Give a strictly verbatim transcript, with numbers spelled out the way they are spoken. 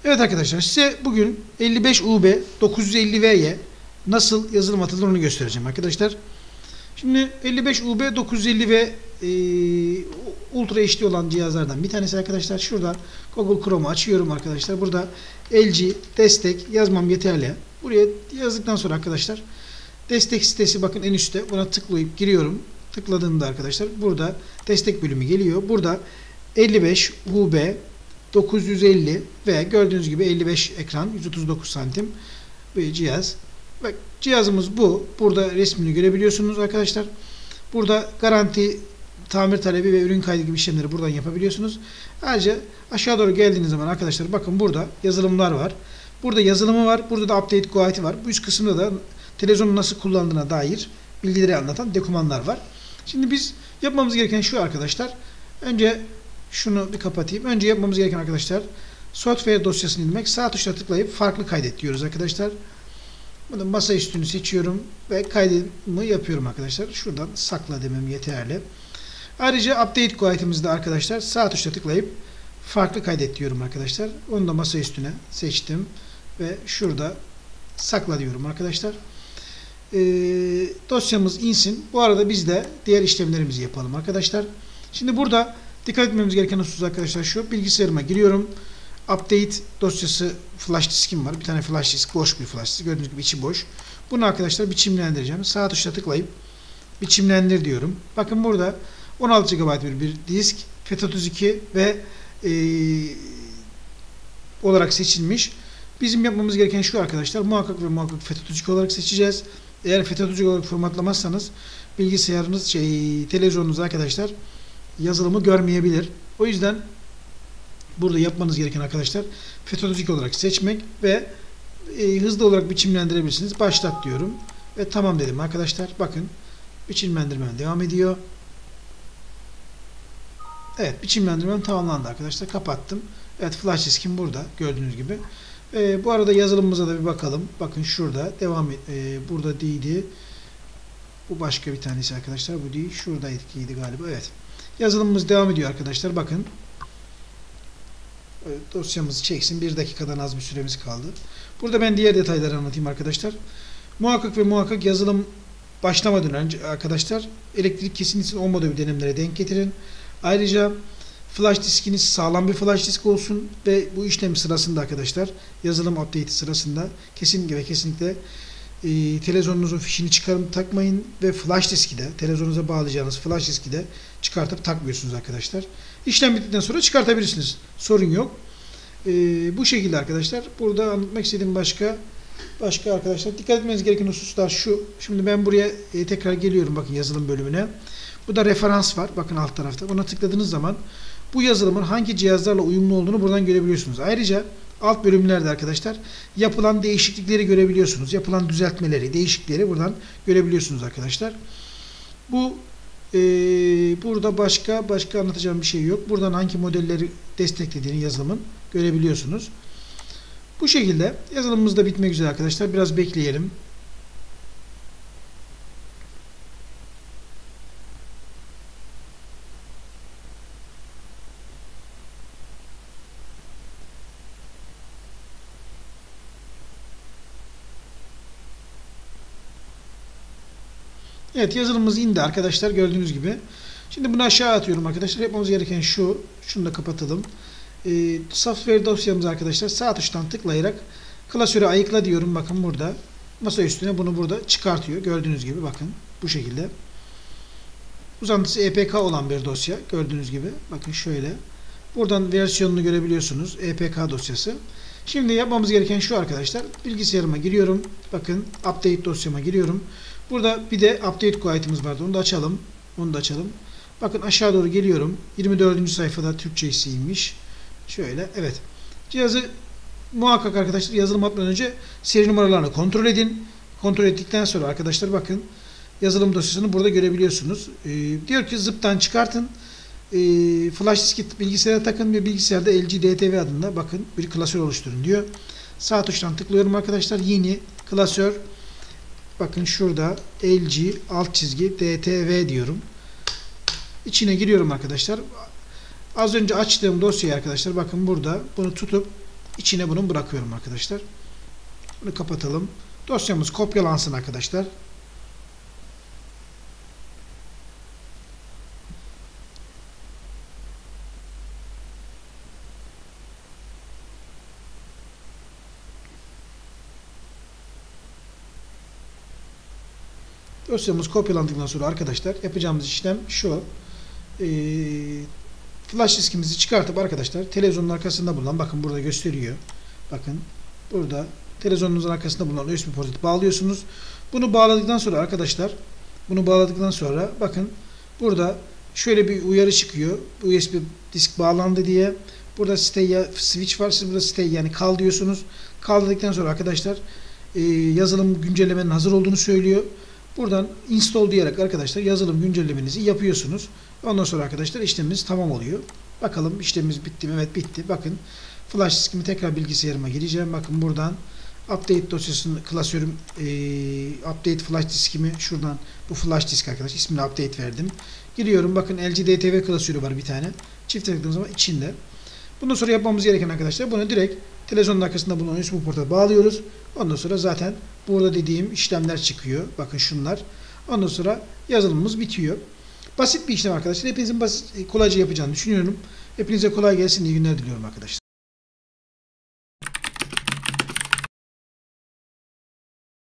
Evet arkadaşlar, size bugün elli beş U B dokuz yüz elli V'ye nasıl yazılım atılır onu göstereceğim arkadaşlar. Şimdi elli beş U B dokuz yüz elli V e, Ultra H D olan cihazlardan bir tanesi arkadaşlar. Şuradan Google Chrome'u açıyorum arkadaşlar. Burada L G destek yazmam yeterli. Buraya yazdıktan sonra arkadaşlar destek sitesi, bakın en üstte, buna tıklayıp giriyorum. Tıkladığımda arkadaşlar burada destek bölümü geliyor. Burada elli beş U B dokuz yüz elli ve gördüğünüz gibi elli beş ekran, yüz otuz dokuz santim bir cihaz. Bak, cihazımız bu. Burada resmini görebiliyorsunuz arkadaşlar. Burada garanti, tamir talebi ve ürün kaydı gibi işlemleri buradan yapabiliyorsunuz. Ayrıca aşağı doğru geldiğiniz zaman arkadaşlar bakın burada yazılımlar var. Burada yazılımı var. Burada da update guide'i var. Bu üst kısımda da televizyonu nasıl kullandığına dair bilgileri anlatan dokümanlar var. Şimdi biz yapmamız gereken şu arkadaşlar. Önce şunu bir kapatayım. Önce yapmamız gereken arkadaşlar software dosyasını indirmek. Sağ tuşla tıklayıp farklı kaydet diyoruz arkadaşlar. Bunu masa üstünü seçiyorum ve kaydımı yapıyorum arkadaşlar. Şuradan sakla demem yeterli. Ayrıca update guide'imizde arkadaşlar sağ tuşla tıklayıp farklı kaydet diyorum arkadaşlar. Onu da masa üstüne seçtim ve şurada sakla diyorum arkadaşlar. Ee, dosyamız insin. Bu arada biz de diğer işlemlerimizi yapalım arkadaşlar. Şimdi burada dikkat etmemiz gereken husus arkadaşlar şu. Bilgisayarıma giriyorum. Update dosyası flash diskim var. Bir tane flash disk, boş bir flash disk. Gördüğünüz gibi içi boş. Bunu arkadaşlar biçimlendireceğim. Sağ tuşla tıklayıp biçimlendir diyorum. Bakın burada on altı gigabayt bir, bir disk, FAT otuz iki ve e, olarak seçilmiş. Bizim yapmamız gereken şu arkadaşlar. Muhakkak ve muhakkak FAT otuz iki olarak seçeceğiz. Eğer FAT otuz iki olarak formatlamazsanız bilgisayarınız, şey, televizyonunuz arkadaşlar yazılımı görmeyebilir. O yüzden burada yapmanız gereken arkadaşlar FAT otuz iki olarak seçmek ve e, hızlı olarak biçimlendirebilirsiniz. Başlat diyorum ve tamam dedim arkadaşlar. Bakın biçimlendirmem devam ediyor. Evet, biçimlendirmem tamamlandı arkadaşlar. Kapattım. Evet, flash diskim burada gördüğünüz gibi. E, bu arada yazılımımıza da bir bakalım. Bakın şurada devam et. E, burada değildi. Bu başka bir tanesi arkadaşlar. Bu değil. Şuradaydı galiba. Evet. Yazılımımız devam ediyor arkadaşlar. Bakın. Evet, dosyamızı çeksin. Bir dakikadan az bir süremiz kaldı. Burada ben diğer detayları anlatayım arkadaşlar. Muhakkak ve muhakkak yazılım başlamadan önce arkadaşlar elektrik kesintisi olmadığı denemlere denk getirin. Ayrıca flash diskiniz sağlam bir flash disk olsun ve bu işlem sırasında arkadaşlar yazılım update sırasında kesinlikle ve kesinlikle e, televizyonunuzun fişini çıkarıp takmayın ve flash diski de televizyonunuza bağlayacağınız flash diski de çıkartıp takmıyorsunuz arkadaşlar. İşlem bittikten sonra çıkartabilirsiniz. Sorun yok. E, bu şekilde arkadaşlar. Burada anlatmak istediğim başka başka arkadaşlar dikkat etmeniz gereken hususlar şu. Şimdi ben buraya e, tekrar geliyorum bakın yazılım bölümüne. Bu da referans var. Bakın alt tarafta. Buna tıkladığınız zaman bu yazılımın hangi cihazlarla uyumlu olduğunu buradan görebiliyorsunuz. Ayrıca alt bölümlerde arkadaşlar yapılan değişiklikleri görebiliyorsunuz. Yapılan düzeltmeleri, değişiklikleri buradan görebiliyorsunuz arkadaşlar. Bu e, burada başka başka anlatacağım bir şey yok. Buradan hangi modelleri desteklediğini yazılımın görebiliyorsunuz. Bu şekilde yazılımımız da bitmek üzere arkadaşlar. Biraz bekleyelim. Evet, yazılımımız indi arkadaşlar gördüğünüz gibi. Şimdi bunu aşağı atıyorum arkadaşlar. Yapmamız gereken şu. Şunu da kapatalım. Ee, software dosyamız arkadaşlar sağ tuştan tıklayarak klasörü ayıkla diyorum. Bakın burada. Masa üstüne bunu burada çıkartıyor. Gördüğünüz gibi bakın. Bu şekilde. Uzantısı E P K olan bir dosya. Gördüğünüz gibi. Bakın şöyle. Buradan versiyonunu görebiliyorsunuz. E P K dosyası. Şimdi yapmamız gereken şu arkadaşlar. Bilgisayarıma giriyorum. Bakın update dosyama giriyorum. Burada bir de update guide'imiz vardı. Onu da açalım. Onu da açalım. Bakın aşağı doğru geliyorum. yirmi dördüncü sayfada Türkçesiymiş. Şöyle. Evet. Cihazı muhakkak arkadaşlar yazılım atmadan önce seri numaralarını kontrol edin. Kontrol ettikten sonra arkadaşlar bakın yazılım dosyasını burada görebiliyorsunuz. Ee, diyor ki zıptan çıkartın. Ee, flash diski bilgisayara takın ve bilgisayarda L G D T V adında bakın bir klasör oluşturun diyor. Sağ tuştan tıklıyorum arkadaşlar. Yeni klasör. Bakın şurada L G alt çizgi D T V diyorum. İçine giriyorum arkadaşlar. Az önce açtığım dosyayı arkadaşlar bakın burada bunu tutup içine bunu bırakıyorum arkadaşlar. Bunu kapatalım. Dosyamız kopyalansın arkadaşlar. Dosyamız kopyalandıktan sonra arkadaşlar yapacağımız işlem şu. Ee, flash diskimizi çıkartıp arkadaşlar televizyonun arkasında bulunan, bakın burada gösteriyor. Bakın burada televizyonunuzun arkasında bulunan U S B portu bağlıyorsunuz. Bunu bağladıktan sonra arkadaşlar bunu bağladıktan sonra bakın burada şöyle bir uyarı çıkıyor. U S B disk bağlandı diye. Burada stay switch var. Siz burada stay yani kal diyorsunuz. Kal dedikten sonra arkadaşlar e, yazılım güncellemenin hazır olduğunu söylüyor. Buradan install diyerek arkadaşlar yazılım güncellemenizi yapıyorsunuz. Ondan sonra arkadaşlar işlemimiz tamam oluyor. Bakalım işlemimiz bitti mi? Evet bitti. Bakın flash diskimi tekrar bilgisayarıma gireceğim. Bakın buradan update dosyasını klasörüm e, update flash diskimi şuradan, bu flash disk arkadaşlar ismini update verdim. Giriyorum. Bakın L G D T V klasörü var bir tane. Çift tıkladığınız zaman içinde. Bundan sonra yapmamız gereken arkadaşlar bunu direkt televizyonun arkasında bulunan U S B porta bağlıyoruz. Ondan sonra zaten burada dediğim işlemler çıkıyor. Bakın şunlar. Ondan sonra yazılımımız bitiyor. Basit bir işlem arkadaşlar. Hepinizin basit, kolayca yapacağını düşünüyorum. Hepinize kolay gelsin. İyi günler diliyorum arkadaşlar.